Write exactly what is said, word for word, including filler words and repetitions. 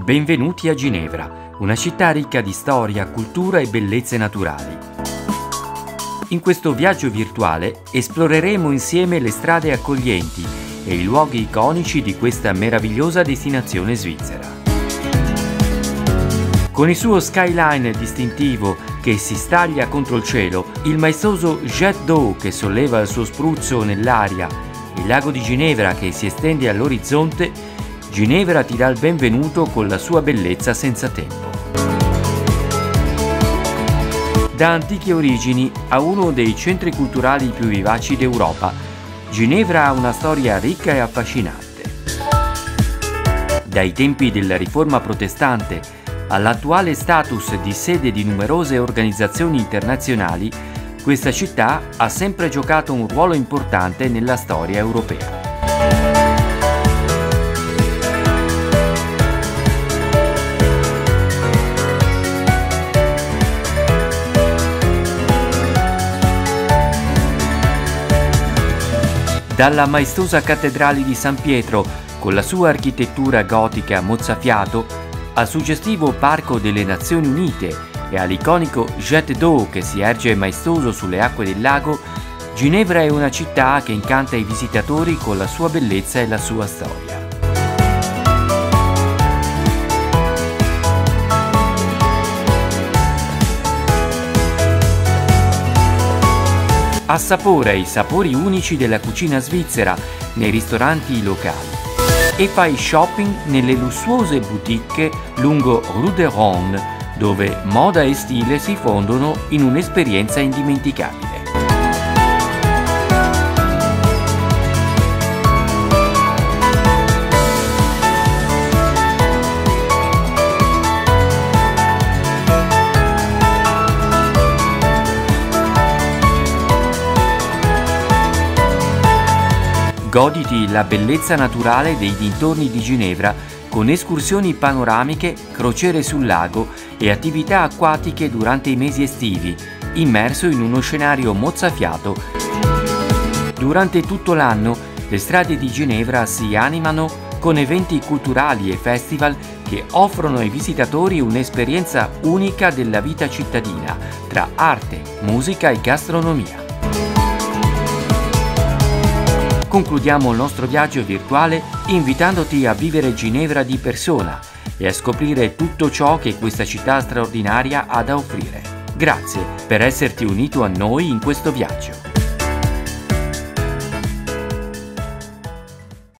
Benvenuti a Ginevra, una città ricca di storia, cultura e bellezze naturali. In questo viaggio virtuale esploreremo insieme le strade accoglienti e i luoghi iconici di questa meravigliosa destinazione svizzera. Con il suo skyline distintivo che si staglia contro il cielo, il maestoso jet d'eau che solleva il suo spruzzo nell'aria, il lago di Ginevra che si estende all'orizzonte, Ginevra ti dà il benvenuto con la sua bellezza senza tempo. Da antiche origini a uno dei centri culturali più vivaci d'Europa, Ginevra ha una storia ricca e affascinante. Dai tempi della Riforma protestante all'attuale status di sede di numerose organizzazioni internazionali, questa città ha sempre giocato un ruolo importante nella storia europea. Dalla maestosa cattedrale di San Pietro, con la sua architettura gotica mozzafiato, al suggestivo Parco delle Nazioni Unite e all'iconico jet d'eau che si erge maestoso sulle acque del lago, Ginevra è una città che incanta i visitatori con la sua bellezza e la sua storia. Assapora i sapori unici della cucina svizzera nei ristoranti locali e fai shopping nelle lussuose boutique lungo Rue de Ronde, dove moda e stile si fondono in un'esperienza indimenticabile. Goditi la bellezza naturale dei dintorni di Ginevra con escursioni panoramiche, crociere sul lago e attività acquatiche durante i mesi estivi, immerso in uno scenario mozzafiato. Durante tutto l'anno le strade di Ginevra si animano con eventi culturali e festival che offrono ai visitatori un'esperienza unica della vita cittadina, tra arte, musica e gastronomia. Concludiamo il nostro viaggio virtuale invitandoti a vivere Ginevra di persona e a scoprire tutto ciò che questa città straordinaria ha da offrire. Grazie per esserti unito a noi in questo viaggio.